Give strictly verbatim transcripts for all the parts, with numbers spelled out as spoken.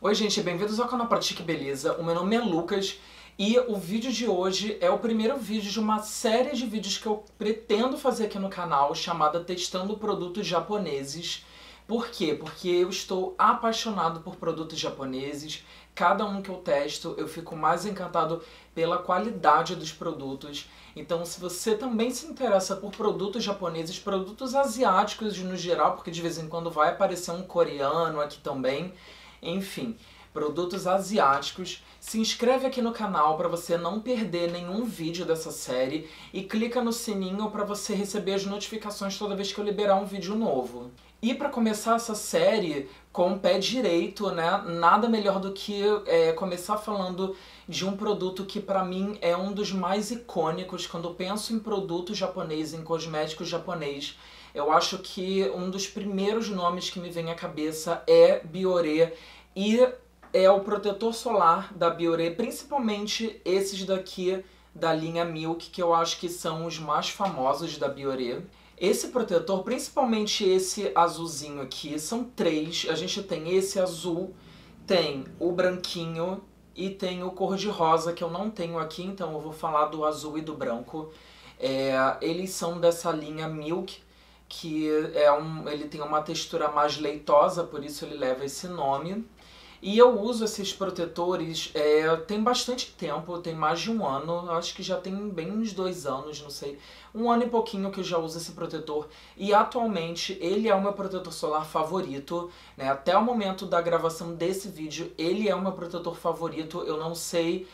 Oi gente, bem-vindos ao canal Pratique Beleza. O meu nome é Lucas e o vídeo de hoje é o primeiro vídeo de uma série de vídeos que eu pretendo fazer aqui no canal, chamada Testando Produtos Japoneses. Por quê? Porque eu estou apaixonado por produtos japoneses. Cada um que eu testo, eu fico mais encantado pela qualidade dos produtos. Então, se você também se interessa por produtos japoneses, produtos asiáticos no geral, porque de vez em quando vai aparecer um coreano aqui também, enfim, produtos asiáticos, se inscreve aqui no canal para você não perder nenhum vídeo dessa série e clica no sininho para você receber as notificações toda vez que eu liberar um vídeo novo. E para começar essa série com o pé direito, né, nada melhor do que é, começar falando de um produto que para mim é um dos mais icônicos quando eu penso em produto japonês, em cosméticos japonês. Eu acho que um dos primeiros nomes que me vem à cabeça é Bioré, e é o protetor solar da Bioré, principalmente esses daqui da linha Milk, que eu acho que são os mais famosos da Bioré. Esse protetor, principalmente esse azulzinho aqui, são três. A gente tem esse azul, tem o branquinho e tem o cor-de-rosa, que eu não tenho aqui, então eu vou falar do azul e do branco. É, eles são dessa linha Milk, que é um, ele tem uma textura mais leitosa, por isso ele leva esse nome. E eu uso esses protetores é, tem bastante tempo, tem mais de um ano, acho que já tem bem uns dois anos, não sei. Um ano e pouquinho que eu já uso esse protetor e atualmente ele é o meu protetor solar favorito, né? Até o momento da gravação desse vídeo ele é o meu protetor favorito. Eu não sei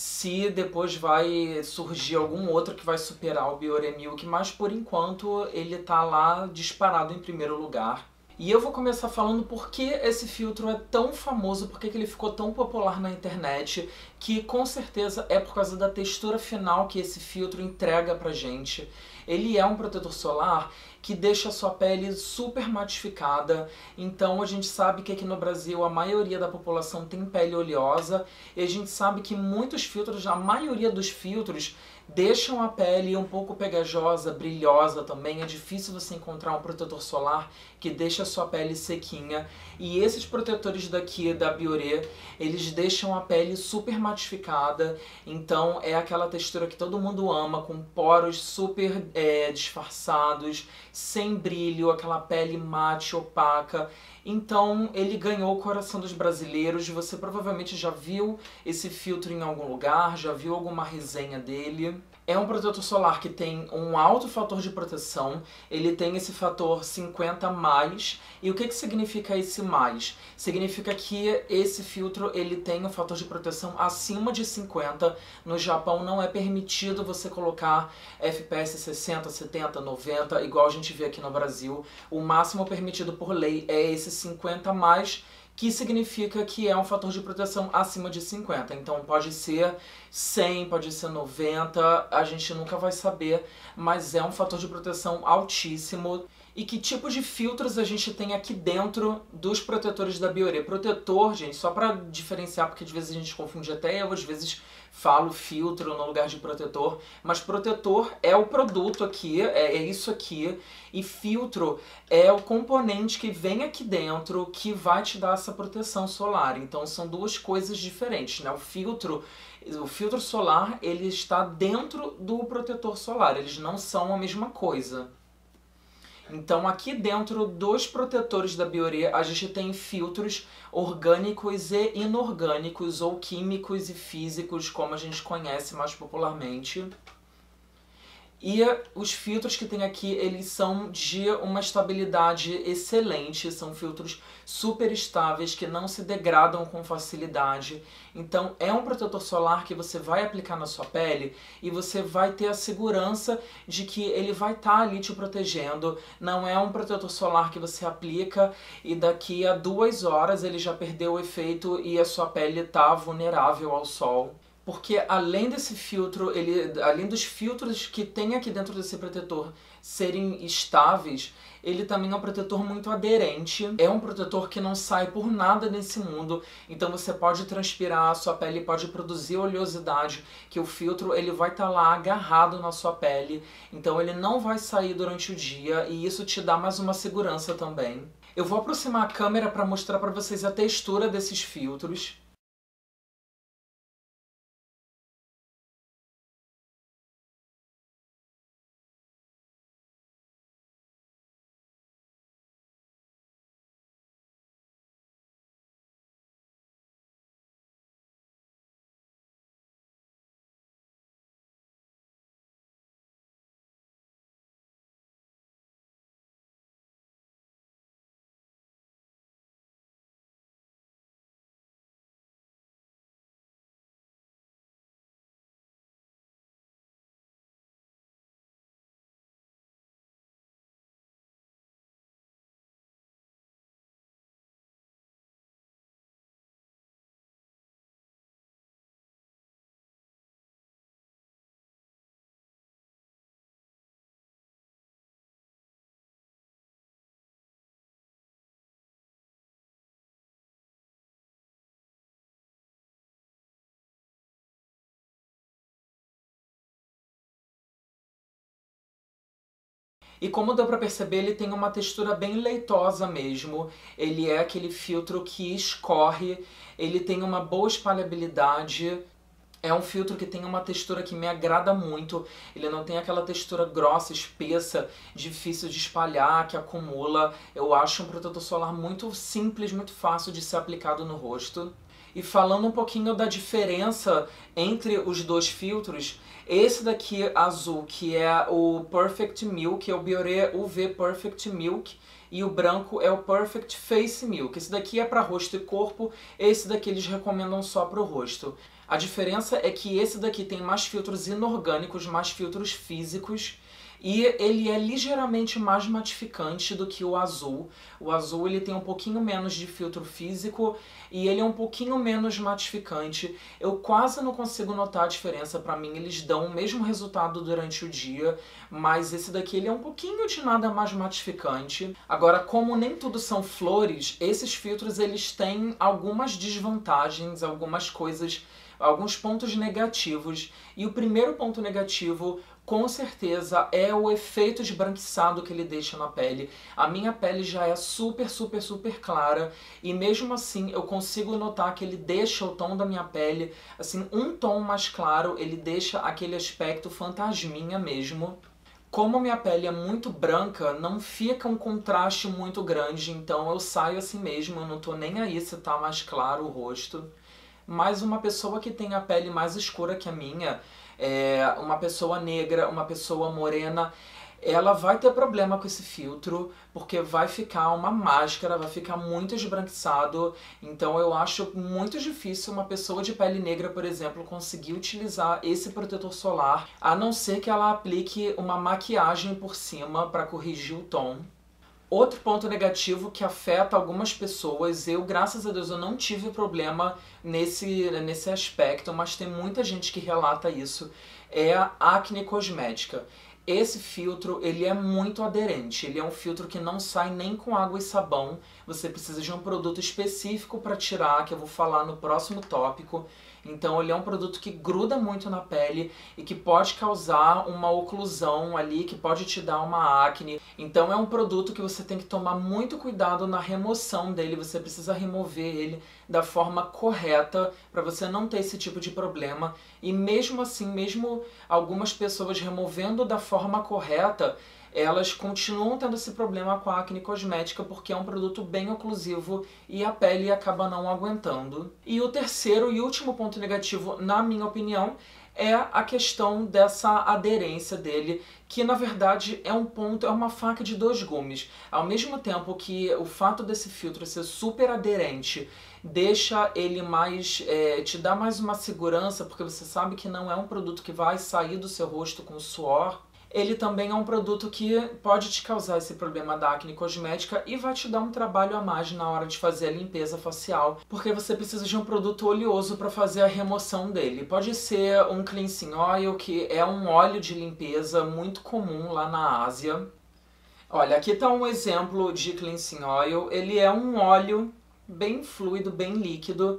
se depois vai surgir algum outro que vai superar o Bioré Milk, mas por enquanto ele tá lá disparado em primeiro lugar. E eu vou começar falando por que esse filtro é tão famoso, por que ele ficou tão popular na internet, que com certeza é por causa da textura final que esse filtro entrega pra gente. Ele é um protetor solar que deixa a sua pele super matificada, então a gente sabe que aqui no Brasil a maioria da população tem pele oleosa, e a gente sabe que muitos filtros, a maioria dos filtros, deixam a pele um pouco pegajosa, brilhosa também. É difícil você encontrar um protetor solar que deixa a sua pele sequinha. E esses protetores daqui da Bioré, eles deixam a pele super matificada. Então é aquela textura que todo mundo ama, com poros super é, disfarçados, sem brilho, aquela pele mate, opaca. Então ele ganhou o coração dos brasileiros. Você provavelmente já viu esse filtro em algum lugar, já viu alguma resenha dele. É um protetor solar que tem um alto fator de proteção, ele tem esse fator cinquenta mais, e o que que significa esse mais? Significa que esse filtro ele tem um fator de proteção acima de cinquenta, no Japão não é permitido você colocar F P S sessenta, setenta, noventa, igual a gente vê aqui no Brasil. O máximo permitido por lei é esse cinquenta mais, que significa que é um fator de proteção acima de cinquenta. Então pode ser cem, pode ser noventa, a gente nunca vai saber, mas é um fator de proteção altíssimo. E que tipo de filtros a gente tem aqui dentro dos protetores da Bioré? Protetor, gente, só pra diferenciar, porque às vezes a gente confunde até eu, às vezes falo filtro no lugar de protetor, mas protetor é o produto aqui, é, é isso aqui, e filtro é o componente que vem aqui dentro que vai te dar essa proteção solar. Então são duas coisas diferentes, né? O filtro, o filtro solar, ele está dentro do protetor solar, eles não são a mesma coisa. Então aqui dentro dos protetores da Bioré a gente tem filtros orgânicos e inorgânicos, ou químicos e físicos, como a gente conhece mais popularmente. E os filtros que tem aqui, eles são de uma estabilidade excelente, são filtros super estáveis que não se degradam com facilidade. Então é um protetor solar que você vai aplicar na sua pele e você vai ter a segurança de que ele vai estar ali te protegendo. Não é um protetor solar que você aplica e daqui a duas horas ele já perdeu o efeito e a sua pele está vulnerável ao sol. Porque além desse filtro, ele, além dos filtros que tem aqui dentro desse protetor serem estáveis, ele também é um protetor muito aderente. É um protetor que não sai por nada nesse mundo. Então você pode transpirar, a sua pele pode produzir oleosidade, que o filtro ele vai estar lá agarrado na sua pele. Então ele não vai sair durante o dia e isso te dá mais uma segurança também. Eu vou aproximar a câmera para mostrar para vocês a textura desses filtros. E como deu pra perceber, ele tem uma textura bem leitosa mesmo. Ele é aquele filtro que escorre, ele tem uma boa espalhabilidade. É um filtro que tem uma textura que me agrada muito. Ele não tem aquela textura grossa, espessa, difícil de espalhar, que acumula. Eu acho um protetor solar muito simples, muito fácil de ser aplicado no rosto. E falando um pouquinho da diferença entre os dois filtros, esse daqui azul, que é o Perfect Milk, é o Bioré U V Perfect Milk, e o branco é o Perfect Face Milk. Esse daqui é para rosto e corpo, esse daqui eles recomendam só para o rosto. A diferença é que esse daqui tem mais filtros inorgânicos, mais filtros físicos, e ele é ligeiramente mais matificante do que o azul. O azul ele tem um pouquinho menos de filtro físico e ele é um pouquinho menos matificante. Eu quase não consigo notar a diferença, pra mim eles dão o mesmo resultado durante o dia, mas esse daqui ele é um pouquinho de nada mais matificante. Agora, como nem tudo são flores, esses filtros eles têm algumas desvantagens, algumas coisas, alguns pontos negativos. E o primeiro ponto negativo, com certeza, é o efeito esbranquiçado que ele deixa na pele. A minha pele já é super, super, super clara e mesmo assim eu consigo notar que ele deixa o tom da minha pele, assim, um tom mais claro, ele deixa aquele aspecto fantasminha mesmo. Como minha pele é muito branca, não fica um contraste muito grande, então eu saio assim mesmo, eu não tô nem aí se tá mais claro o rosto. Mas uma pessoa que tem a pele mais escura que a minha, é, uma pessoa negra, uma pessoa morena, ela vai ter problema com esse filtro, porque vai ficar uma máscara, vai ficar muito esbranquiçado. Então eu acho muito difícil uma pessoa de pele negra, por exemplo, conseguir utilizar esse protetor solar, a não ser que ela aplique uma maquiagem por cima para corrigir o tom. Outro ponto negativo que afeta algumas pessoas, eu, graças a Deus, eu não tive problema nesse, nesse aspecto, mas tem muita gente que relata isso, é a acne cosmética. Esse filtro, ele é muito aderente, ele é um filtro que não sai nem com água e sabão, você precisa de um produto específico para tirar, que eu vou falar no próximo tópico. Então ele é um produto que gruda muito na pele e que pode causar uma oclusão ali, que pode te dar uma acne. Então é um produto que você tem que tomar muito cuidado na remoção dele, você precisa remover ele da forma correta para você não ter esse tipo de problema. E mesmo assim, mesmo algumas pessoas removendo da forma correta, elas continuam tendo esse problema com a acne cosmética porque é um produto bem oclusivo e a pele acaba não aguentando. E o terceiro e último ponto negativo, na minha opinião, é a questão dessa aderência dele, que na verdade é um ponto, é uma faca de dois gumes. Ao mesmo tempo que o fato desse filtro ser super aderente deixa ele mais, é, te dá mais uma segurança, porque você sabe que não é um produto que vai sair do seu rosto com suor, ele também é um produto que pode te causar esse problema da acne cosmética e vai te dar um trabalho a mais na hora de fazer a limpeza facial, porque você precisa de um produto oleoso para fazer a remoção dele. Pode ser um cleansing oil, que é um óleo de limpeza muito comum lá na Ásia. Olha, aqui está um exemplo de cleansing oil. Ele é um óleo bem fluido, bem líquido,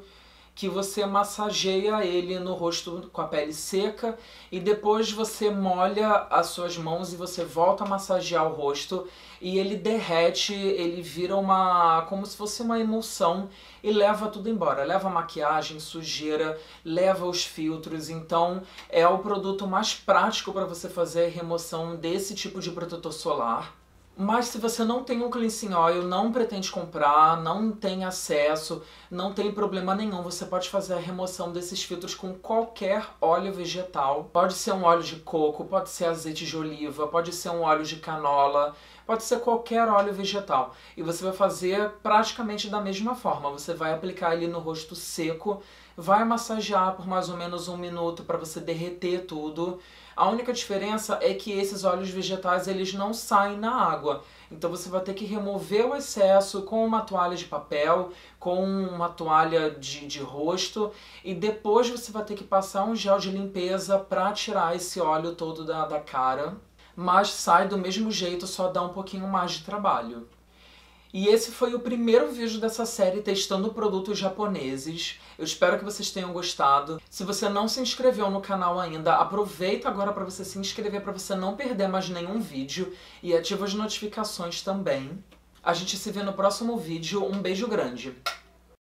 que você massageia ele no rosto com a pele seca e depois você molha as suas mãos e você volta a massagear o rosto e ele derrete, ele vira uma, como se fosse uma emulsão e leva tudo embora. Leva a maquiagem, sujeira, leva os filtros, então é o produto mais prático para você fazer a remoção desse tipo de protetor solar. Mas se você não tem um cleansing oil, não pretende comprar, não tem acesso, não tem problema nenhum, você pode fazer a remoção desses filtros com qualquer óleo vegetal. Pode ser um óleo de coco, pode ser azeite de oliva, pode ser um óleo de canola, pode ser qualquer óleo vegetal. E você vai fazer praticamente da mesma forma. Você vai aplicar ele no rosto seco, vai massagear por mais ou menos um minuto para você derreter tudo. A única diferença é que esses óleos vegetais eles não saem na água. Então você vai ter que remover o excesso com uma toalha de papel, com uma toalha de, de rosto e depois você vai ter que passar um gel de limpeza para tirar esse óleo todo da, da cara. Mas sai do mesmo jeito, só dá um pouquinho mais de trabalho. E esse foi o primeiro vídeo dessa série testando produtos japoneses. Eu espero que vocês tenham gostado. Se você não se inscreveu no canal ainda, aproveita agora para você se inscrever para você não perder mais nenhum vídeo e ativa as notificações também. A gente se vê no próximo vídeo. Um beijo grande!